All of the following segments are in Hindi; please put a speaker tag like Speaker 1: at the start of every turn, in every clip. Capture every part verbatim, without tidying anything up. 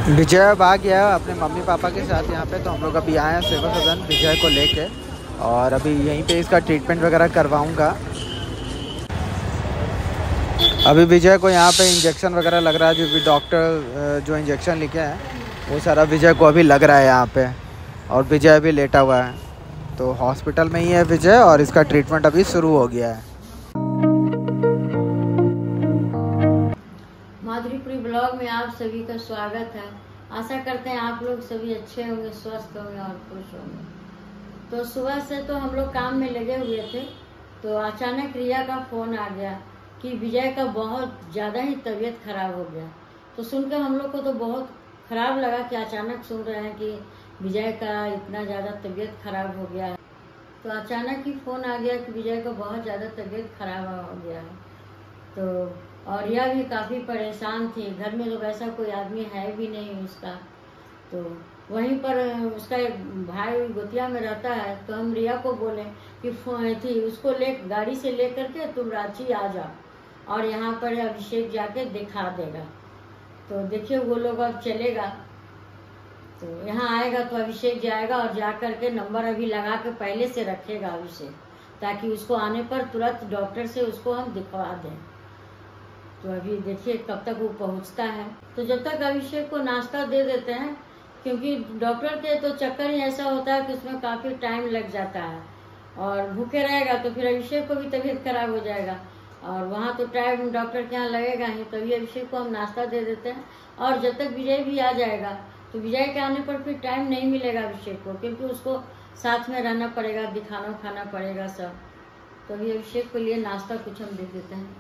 Speaker 1: विजय अब आ गया अपने मम्मी पापा के साथ यहाँ पे। तो हम लोग अभी आए हैं सेवा सदन विजय को लेके, और अभी यहीं पे इसका ट्रीटमेंट वगैरह करवाऊँगा। अभी विजय को यहाँ पे इंजेक्शन वगैरह लग रहा है, जो भी डॉक्टर जो इंजेक्शन लिखे हैं वो सारा विजय को अभी लग रहा है यहाँ पे। और विजय अभी लेटा हुआ है, तो हॉस्पिटल में ही है विजय, और इसका ट्रीटमेंट अभी शुरू हो गया है।
Speaker 2: माधुरीपुरी ब्लॉग में आप सभी का स्वागत है। आशा करते हैं आप लोग सभी अच्छे होंगे, स्वस्थ होंगे और खुश होंगे। तो सुबह से तो हम लोग काम में लगे हुए थे, तो अचानक रिया का फोन आ गया कि विजय का बहुत ज़्यादा ही तबीयत खराब हो गया। तो सुनकर हम लोग को तो बहुत खराब लगा कि अचानक सुन रहे हैं कि विजय का इतना ज़्यादा तबीयत खराब हो गया है। तो अचानक ही फ़ोन आ गया कि विजय का बहुत ज़्यादा तबीयत खराब हो गया है। तो और रिया भी काफ़ी परेशान थी। घर में तो वैसा कोई आदमी है भी नहीं उसका, तो वहीं पर उसका एक भाई गोतिया में रहता है। तो हम रिया को बोले कि थी उसको ले गाड़ी से ले करके तुम रांची आ जाओ और यहाँ पर अभिषेक जाके दिखा देगा। तो देखिए वो लोग अब चलेगा, तो यहाँ आएगा तो अभिषेक जाएगा और जा करके नंबर अभी लगा के पहले से रखेगा अभिषेक, ताकि उसको आने पर तुरंत डॉक्टर से उसको हम दिखवा दें। तो अभी देखिए कब तक वो पहुँचता है। तो जब तक अभिषेक को नाश्ता दे देते हैं, क्योंकि डॉक्टर के तो चक्कर ही ऐसा होता है कि उसमें काफ़ी टाइम लग जाता है, और भूखे रहेगा तो फिर अभिषेक को भी तबीयत खराब हो जाएगा, और वहाँ तो टाइम डॉक्टर के यहाँ लगेगा ही। तभी अभिषेक को हम नाश्ता दे देते हैं, और जब तक विजय भी आ जाएगा तो विजय के आने पर फिर टाइम नहीं मिलेगा अभिषेक को, क्योंकि उसको साथ में रहना पड़ेगा, दिखाना खाना पड़ेगा सब। तो अभी अभिषेक के लिए नाश्ता कुछ हम दे देते हैं।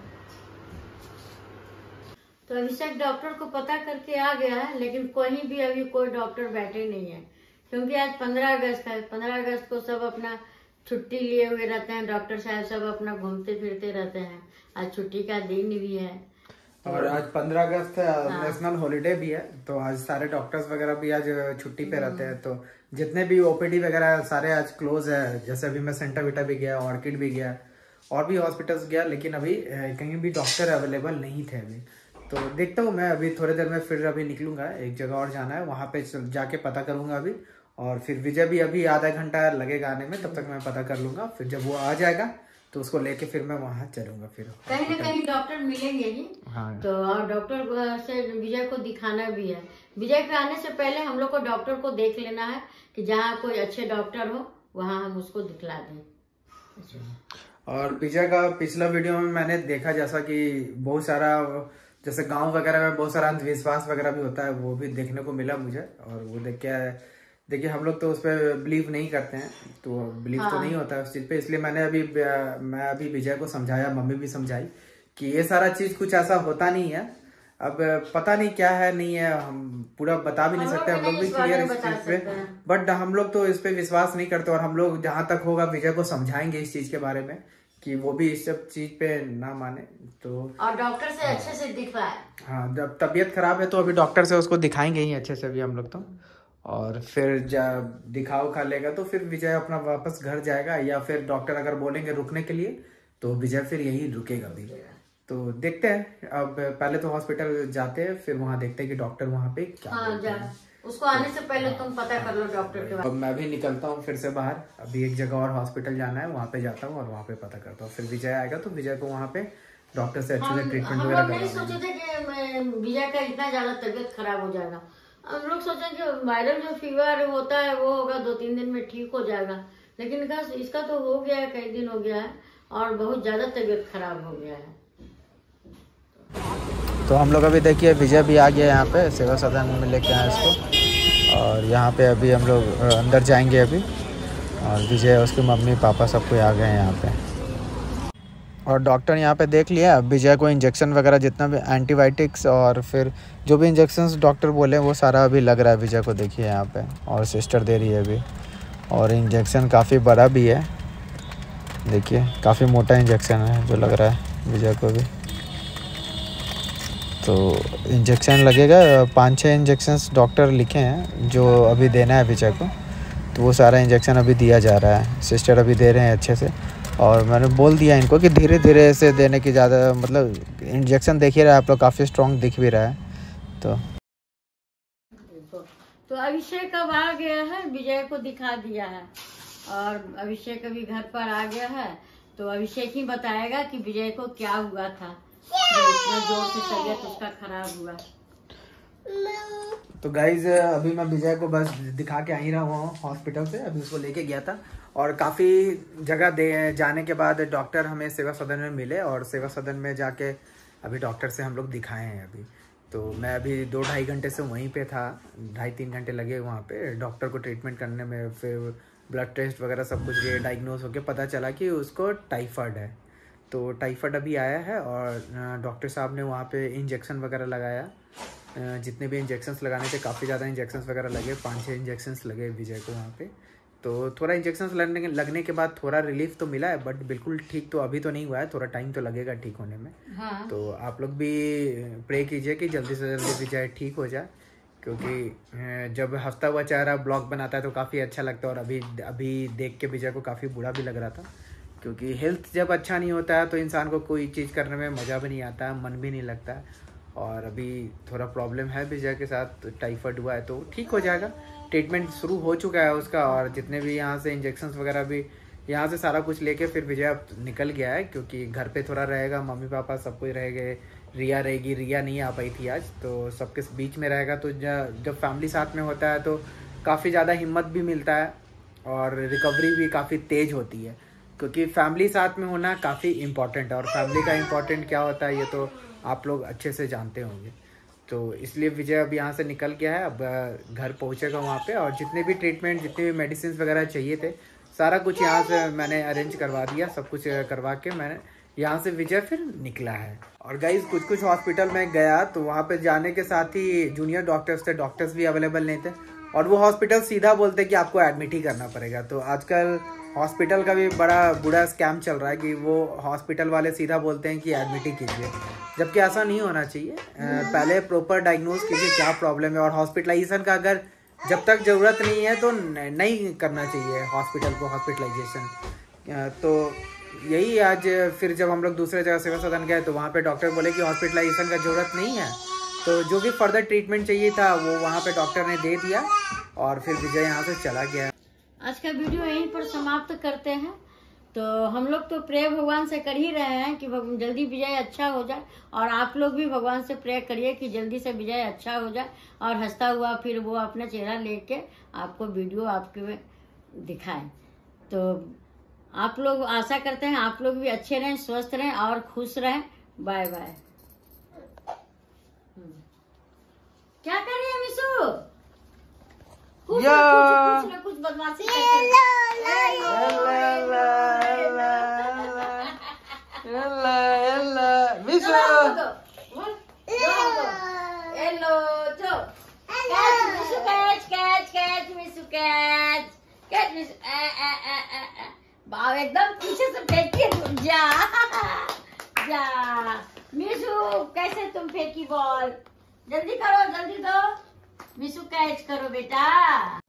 Speaker 2: तो अभिषेक डॉक्टर को पता करके आ गया है, लेकिन कहीं भी अभी कोई डॉक्टर बैठे नहीं है, क्योंकि आज पंद्रह अगस्त है। पंद्रह अगस्त को सब अपना छुट्टी लिए हुए रहते हैं, डॉक्टर साहब सब अपना घूमते फिरते रहते हैं। आज छुट्टी का दिन भी है, तो
Speaker 1: और आज पंद्रह अगस्त है, हाँ। नेशनल हॉलीडे भी है, तो आज सारे डॉक्टर्स वगैरह भी आज छुट्टी पे रहते हैं। तो जितने भी ओपीडी वगैरह सारे आज क्लोज है। जैसे अभी मैं सेंटा विटा भी गया, ऑर्किड भी गया, और भी हॉस्पिटल्स गया, लेकिन अभी कहीं भी डॉक्टर अवेलेबल नहीं थे अभी। तो देखता हूँ मैं अभी थोड़ी देर में फिर अभी निकलूंगा, एक जगह और जाना है, वहाँ पे जाके पता करूंगा अभी। और फिर विजय भी अभी आधा घंटा लगेगा आने में, तब तक मैं पता कर लूंगा। फिर जब वो आ जाएगा तो उसको लेके फिर मैं वहाँ चलूंगा। फिर
Speaker 2: कहीं ना कहीं डॉक्टर मिलेंगे ही, हाँ। तो और डॉक्टर से विजय को दिखाना भी है। विजय के आने से पहले हम लोग को डॉक्टर को देख लेना है कि जहाँ कोई अच्छे डॉक्टर हो वहाँ हम उसको दिखला दें।
Speaker 1: और विजय का पिछला वीडियो में मैंने देखा जैसा कि बहुत सारा जैसे गांव वगैरह में बहुत सारा अंधविश्वास वगैरह भी होता है, वो भी देखने को मिला मुझे। और वो देख के देखिए हम लोग तो उस पर बिलीव नहीं करते हैं, तो बिलीव हाँ। तो नहीं होता है उस चीज़ पे। इसलिए मैंने अभी मैं अभी विजय को समझाया, मम्मी भी समझाई कि ये सारा चीज़ कुछ ऐसा होता नहीं है। अब पता नहीं क्या है नहीं है, हम पूरा बता भी नहीं सकते, हम लोग भी क्लियर इस चीज़ पे, बट हम लोग तो इस पे विश्वास नहीं करते। और हम लोग जहाँ तक होगा विजय को समझाएंगे इस चीज़ के बारे में कि वो भी इस सब चीज पे ना माने। तो
Speaker 2: और डॉक्टर से अच्छे से दिखवाए।
Speaker 1: हाँ, जब तबीयत खराब है तो अभी डॉक्टर से उसको दिखाएंगे ही अच्छे से अभी हम लोग तो। और फिर जब दिखाओ खा लेगा तो फिर विजय अपना वापस घर जाएगा, या फिर डॉक्टर अगर बोलेंगे रुकने के लिए तो विजय फिर यही रुकेगा भी। तो देखते हैं, अब पहले तो हॉस्पिटल जाते हैं, फिर वहाँ देखते हैं कि डॉक्टर वहाँ पे क्या
Speaker 2: हाँ, जा। उसको आने से पहले तुम पता कर लो डॉक्टर के बारे में।
Speaker 1: अब मैं भी निकलता हूँ फिर से बाहर, अभी एक जगह और हॉस्पिटल जाना है, वहाँ पे जाता हूँ और वहाँ पे पता करता हूँ। फिर विजय आएगा तो विजय को वहाँ पे डॉक्टर से अच्छे से ट्रीटमेंट वगैरह
Speaker 2: करवाएंगे। हम लोग नहीं सोचे थे कि विजय का इतना ज्यादा तबीयत खराब हो जाएगा। हम लोग सोचे कि वायरल जो फीवर होता है वो होगा, दो तीन दिन में ठीक हो जाएगा, लेकिन इसका तो हो गया है, कई दिन हो गया है और बहुत ज्यादा तबीयत खराब हो गया है।
Speaker 1: तो हम लोग अभी देखिए विजय भी आ गया यहाँ पे, सेवा सदन में लेके आए इसको, और यहाँ पे अभी हम लोग अंदर जाएंगे अभी। और विजय उसके मम्मी पापा सब कोई आ गए हैं यहाँ पे, और डॉक्टर यहाँ पे देख लिया। विजय को इंजेक्शन वगैरह जितना भी एंटीबायोटिक्स और फिर जो भी इंजेक्शंस डॉक्टर बोले वो सारा अभी लग रहा है विजय को, देखिए यहाँ पे। और सिस्टर दे रही है अभी, और इंजेक्शन काफ़ी बड़ा भी है, देखिए काफ़ी मोटा इंजेक्शन है जो लग रहा है विजय को भी। तो इंजेक्शन लगेगा, पाँच छः इंजेक्शंस डॉक्टर लिखे हैं जो अभी देना है विजय को। तो वो सारा इंजेक्शन अभी दिया जा रहा है, सिस्टर अभी दे रहे हैं अच्छे से। और मैंने बोल दिया इनको कि धीरे धीरे से देने की ज़्यादा, मतलब इंजेक्शन देख ही रहा है आप लोग, काफ़ी स्ट्रॉन्ग दिख भी रहा है। तो
Speaker 2: उनको। तो अभिषेक अब आ गया है, विजय को दिखा दिया है और अभिषेक अभी घर पर आ गया है। तो अभिषेक ही बताएगा कि विजय को क्या हुआ था जो इतना जोर से तबीयत उसका खराब हुआ।
Speaker 1: तो गाइज अभी मैं विजय को बस दिखा के आ ही रहा हूँ हॉस्पिटल से। अभी उसको लेके गया था और काफ़ी जगह दे जाने के बाद डॉक्टर हमें सेवा सदन में मिले और सेवा सदन में जाके अभी डॉक्टर से हम लोग दिखाए हैं। अभी तो मैं अभी दो ढाई घंटे से वहीं पे था, ढाई तीन घंटे लगे वहाँ पे डॉक्टर को ट्रीटमेंट करने में। फिर ब्लड टेस्ट वगैरह सब कुछ ये डायग्नोज होकर पता चला कि उसको टाइफाइड है। तो टाइफाइड अभी आया है और डॉक्टर साहब ने वहाँ पे इंजेक्शन वगैरह लगाया। जितने भी इंजेक्शंस लगाने थे काफ़ी ज़्यादा इंजेक्शंस वगैरह लगे, पाँच छः इंजेक्शंस लगे विजय को वहाँ पे। तो थोड़ा इंजेक्शंस लगने लगने के बाद थोड़ा रिलीफ तो मिला है, बट बिल्कुल ठीक तो अभी तो नहीं हुआ है, थोड़ा टाइम तो लगेगा ठीक होने में।
Speaker 2: हाँ।
Speaker 1: तो आप लोग भी प्रे कीजिए कि जल्दी से जल्दी विजय ठीक हो जाए, क्योंकि जब हफ्ता हुआ चेहरा ब्लॉग बनाता है तो काफ़ी अच्छा लगता है। और अभी अभी देख के विजय को काफ़ी बुरा भी लग रहा था, क्योंकि हेल्थ जब अच्छा नहीं होता है तो इंसान को कोई चीज़ करने में मज़ा भी नहीं आता है, मन भी नहीं लगता है। और अभी थोड़ा प्रॉब्लम है विजय के साथ, टाइफाइड हुआ है तो ठीक हो जाएगा। ट्रीटमेंट शुरू हो चुका है उसका और जितने भी यहाँ से इंजेक्शंस वगैरह भी यहाँ से सारा कुछ लेके फिर विजय अब निकल गया है, क्योंकि घर पे थोड़ा रहेगा, मम्मी पापा सब कुछ रहेंगे, रिया रहेगी। रिया नहीं आ पाई थी आज, तो सबके बीच में रहेगा। तो जब फैमिली साथ में होता है तो काफ़ी ज़्यादा हिम्मत भी मिलता है और रिकवरी भी काफ़ी तेज़ होती है, क्योंकि फैमिली साथ में होना काफ़ी इम्पॉर्टेंट है। और फैमिली का इम्पॉर्टेंट क्या होता है ये तो आप लोग अच्छे से जानते होंगे। तो इसलिए विजय अब यहाँ से निकल गया है, अब घर पहुँचेगा वहाँ पे। और जितने भी ट्रीटमेंट, जितने भी मेडिसिन वगैरह चाहिए थे, सारा कुछ यहाँ से मैंने अरेंज करवा दिया। सब कुछ करवा के मैंने यहाँ से विजय फिर निकला है। और गाइज कुछ कुछ हॉस्पिटल में गया तो वहाँ पे जाने के साथ ही जूनियर डॉक्टर्स थे, डॉक्टर्स भी अवेलेबल नहीं थे और वो हॉस्पिटल सीधा बोलते कि आपको एडमिट ही करना पड़ेगा। तो आजकल हॉस्पिटल का भी बड़ा बुरा स्कैम चल रहा है कि वो हॉस्पिटल वाले सीधा बोलते हैं कि एडमिट ही कीजिए, जबकि ऐसा नहीं होना चाहिए। पहले प्रॉपर डायग्नोज कीजिए क्या प्रॉब्लम है। और हॉस्पिटलाइजेशन का अगर जब तक ज़रूरत नहीं है तो नहीं करना चाहिए हॉस्पिटल को हॉस्पिटलाइजेशन। तो यही आज फिर जब हम लोग दूसरे जगह सेवा सदन गए तो वहाँ पे डॉक्टर बोले कि हॉस्पिटलाइजेशन का ज़रूरत नहीं है। तो जो भी फर्दर ट्रीटमेंट चाहिए था वो वहाँ पे डॉक्टर ने दे दिया और फिर विजय यहाँ से चला गया।
Speaker 2: आज का वीडियो यहीं पर समाप्त करते हैं। तो हम लोग तो प्रे भगवान से कर ही रहे हैं कि जल्दी विजय अच्छा हो जाए, और आप लोग भी भगवान से प्रे करिए कि जल्दी से विजय अच्छा हो जाए और हंसता हुआ फिर वो अपना चेहरा लेके आपको वीडियो आपके दिखाए। तो आप लोग आशा करते हैं आप लोग भी अच्छे रहें, स्वस्थ रहें और खुश रहें। Bye bye. क्या कर रही है मिशू? कुछ ना कुछ, कुछ ना कुछ बदमाशी बाव एकदम पीछे से फेंकी। जा जा मिशू, कैसे तुम फेंकी बॉल? जल्दी करो, जल्दी दो मिशू, कैच करो बेटा।